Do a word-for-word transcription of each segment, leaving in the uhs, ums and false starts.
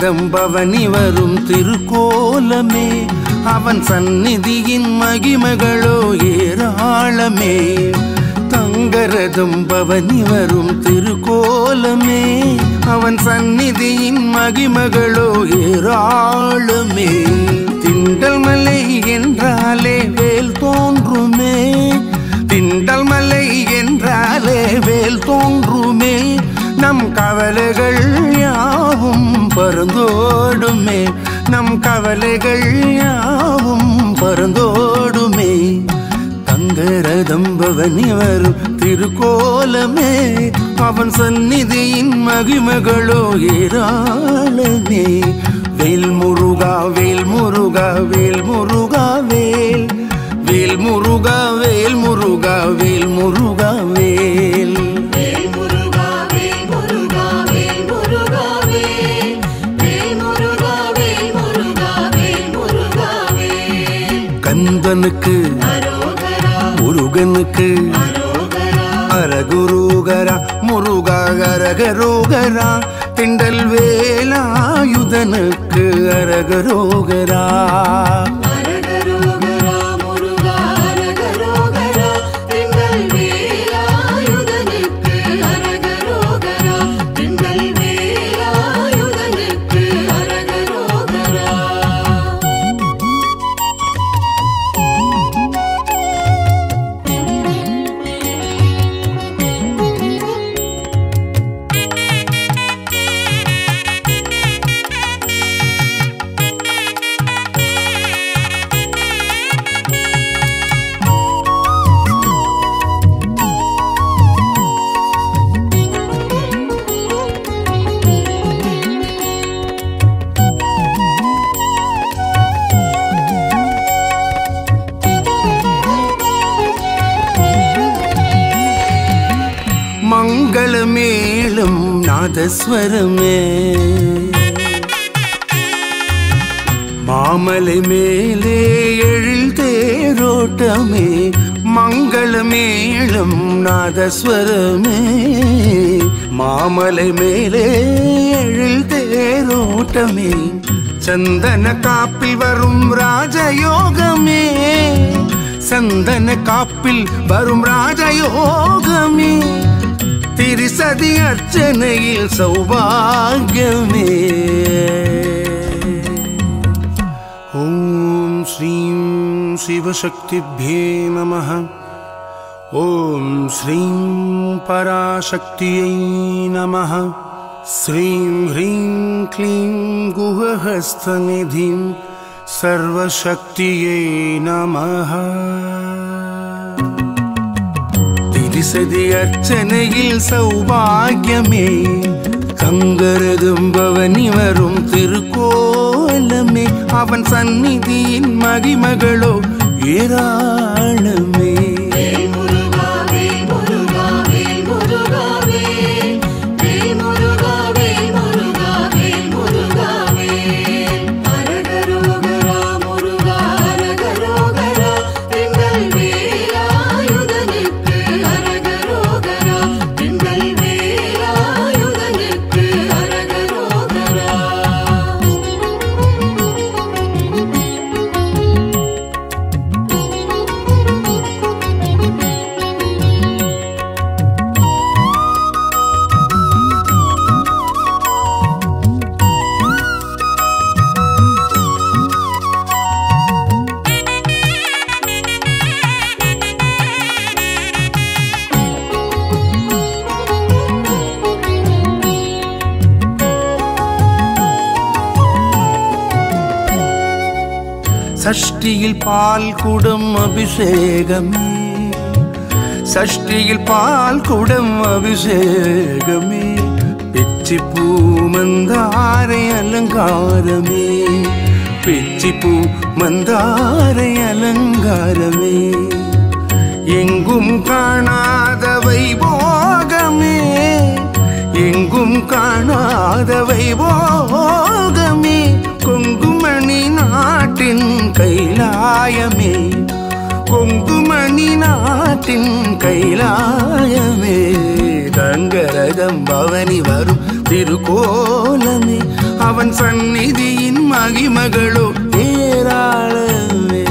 தங்கரதம் பவனி வரும் திருக்கோலமே அவன் சந்நிதியின் மகிமைகளோ ஏராளமே தங்கரதம் பவனி வரும் திருக்கோலமே அவன் சந்நிதியின் மகிமைகளோ ஏராளமே திண்டல் மலை என்றாலே வேல் தோன்றுமே திண்டல் மலை என்றாலே வேல் தோன்றுமே நம் கவலைகள் யாவும் பறந்தோடுமே நம் கவலைகள் யாவும் பறந்தோடுமே தங்கரதம் பவனி வரும் திருக்கோலமே அவன் சந்நிதியின் மகிமைகளோ ஏராளமே வேல் முருகா வேல் முருகா வேல் முருகா வேல் வேல் முருகா வேல் முருகா வேல் முருகா வேல் கந்தனுக்கு முருகனுக்கு அரகுருகரா முருகா அரகரோகரா திண்டல் வேலாயுதனுக்கு அரகரோகரா மங்களமேளம் நாதஸ்வரமே மாமலை மேலே எழில் தேரோட்டமே மங்களமேளம் நாதஸ்வரமே மாமலை மேலே எழில் தேரோட்டமே சந்தன காப்பில் வரும் ராஜயோகமே சந்தன காப்பில் வரும் ராஜயோகமே திரிசதி அர்ச்சனையில் சௌபாகியமே ஓம் ஸ்ரீம் சிவசக்திப்யே நமः ஓம் ஸ்ரீம் பராசக்தியை நமः ஸ்ரீம் ஹ்ரீம் க்ளீம் குஹஹஸ்தநிதிம் சர்வசக்தியை நமः திரிசதி அர்ச்சனையில் சௌபாகியமே தங்கரதம் பவனி வரும் திருக்கோலமே அவன் சந்நிதியின் மகிமைகளோ ஏராளமே சஷ்டியில் பால் குடம் அபிஷேகமே சஷ்டியில் பால் குடம் அபிஷேகமே பிச்சி பூ மந்தாரை அலங்காரமே பிச்சி பூ மந்தாரை அலங்காரமே எங்கும் காணாத வைபோகமே எங்கும் காணாத வைபோகமே கொங்குமணி நாட்டின் கைலாயமே கொங்குமணி நாட்டின் கைலாயமே தங்கரதம் பவனி வரும் திருக்கோலமே அவன் சந்நிதியின் மகிமகளோ ஏராளமே.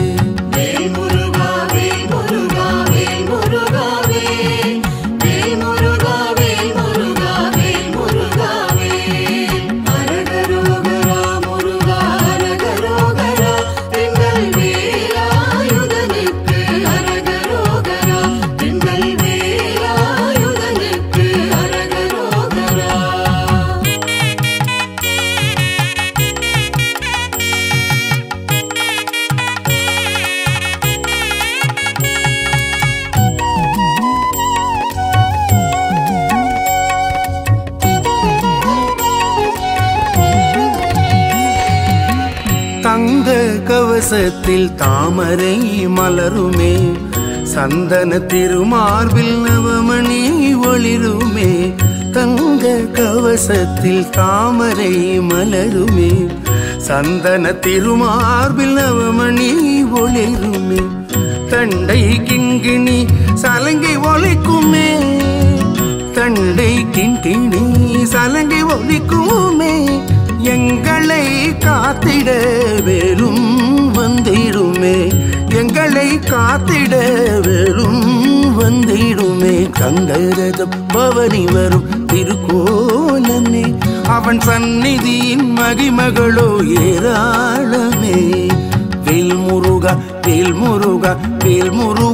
தங்க கவசத்தில் தாமரை மலருமே, சந்தன திருமார்பில் நவமணி ஒளிருமே. தங்க கவசத்தில் தாமரை மலருமே, சந்தன திருமார்பில் நவமணி ஒளிருமே. தண்டை கிண்கிணி சலங்கை ஒலிக்குமே, தண்டை கிண்கிணி சலங்கை ஒலிக்குமே. எங்களை காத்திட வேலும் வந்திடுமே, எங்களை காத்திட வேலும் வந்திடுமே. கங்கரதம் பவனி வரும் திருக்கோலமே, அவன் சந்நிதியின் மகிமகளோ ஏராளமே. வேல் முருகா வேல் முருகா வேல் முருகா